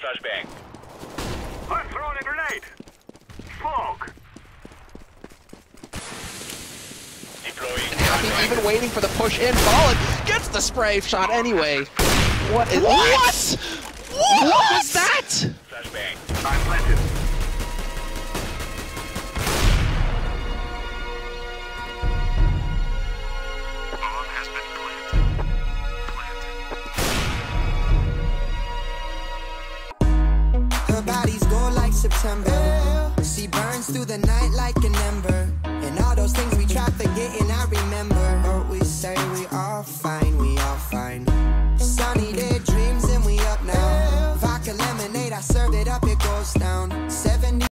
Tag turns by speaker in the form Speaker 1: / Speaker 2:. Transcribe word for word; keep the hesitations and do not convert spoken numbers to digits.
Speaker 1: Flashbang.
Speaker 2: I'm throwing a grenade. Smoke.
Speaker 1: Deploying.
Speaker 3: Happy even waiting for the push in. Fallen gets the spray shot anyway. What is
Speaker 4: What?
Speaker 3: What? What, what was that?
Speaker 1: Flashbang.
Speaker 2: I'm planted. Bomb has been planted. Planted.
Speaker 5: Her body's gold like September. She burns through the night like an ember. And all those things we try forgetting, I remember. But we say we all fine, we all fine. Sunny day dreams and we up now. Vodka lemonade, I serve it up, it goes down. seventy